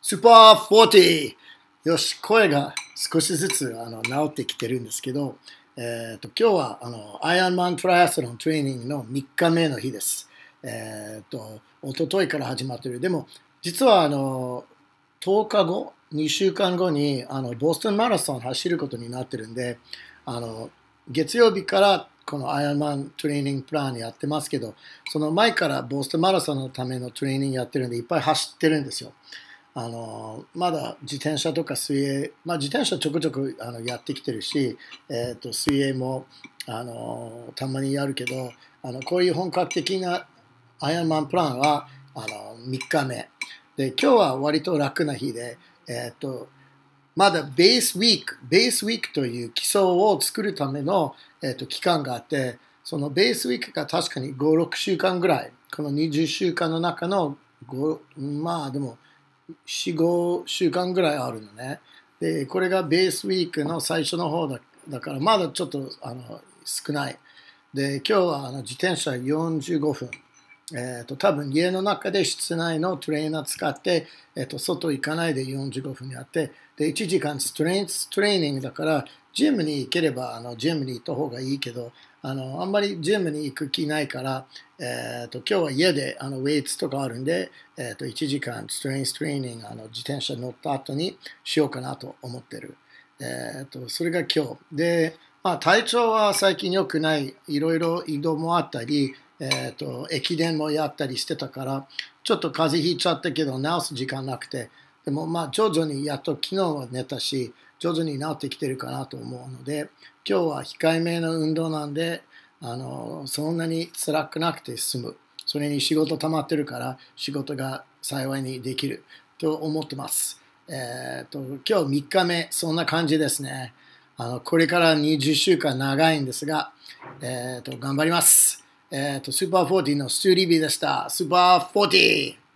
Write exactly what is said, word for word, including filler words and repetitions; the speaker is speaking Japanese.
スーパーフォーティー。よし、声が少しずつあの治ってきてるんですけど、えー、と今日はあのアイアンマントライアスロントレーニングのみっかめの日です。えー、と一昨日から始まってる。でも、実はあのとおかご、にしゅうかんごにあのボストンマラソン走ることになってるんで、あの月曜日からこのアイアンマントレーニングプランやってますけど、その前からボストンマラソンのためのトレーニングやってるんで、いっぱい走ってるんですよ。あのまだ自転車とか水泳、まあ、自転車ちょくちょくあのやってきてるし、えー、と水泳もあのたまにやるけど、あのこういう本格的なアイアンマンプランはあのみっかめで、今日は割と楽な日で、えー、とまだベースウィーク、ベースウィークという基礎を作るための、えー、と期間があって、そのベースウィークが確かにご、ろくしゅうかんぐらい、このにじゅっしゅうかんの中のご、まあでもよん、ごしゅうかんぐらいあるのね。で、これがベースウィークの最初の方だだから、まだちょっとあの少ない。で、今日はあの自転車よんじゅうごふん。えー、と多分家の中で室内のトレーナー使って、えー、と外行かないでよんじゅうごふんやって、でいちじかんストレンストレーニングだから、ジムに行ければあのジムに行った方がいいけど、あのあんまりジムに行く気ないから、えー、と今日は家であのウェイツとかあるんで、えー、といちじかんストレンストレーニングあの自転車乗った後にしようかなと思ってる。えー、とそれが今日で、まあ、体調は最近良くない、いろいろ移動もあったり、えー、と駅伝もやったりしてたから、ちょっと風邪ひいちゃったけど治す時間なくて、でもまあ徐々にやっと昨日は寝たし、徐々に治ってきてるかなと思うので、今日は控えめの運動なんで、あのそんなに辛くなくて済む。それに仕事溜まってるから仕事が幸いにできると思ってます。えー、と今日みっかめ、そんな感じですね。あのこれからにじゅっしゅうかん長いんですが、えー、と頑張ります。えー、とスーパーフォーティーのストゥーリービーでした。スーパーフォーティー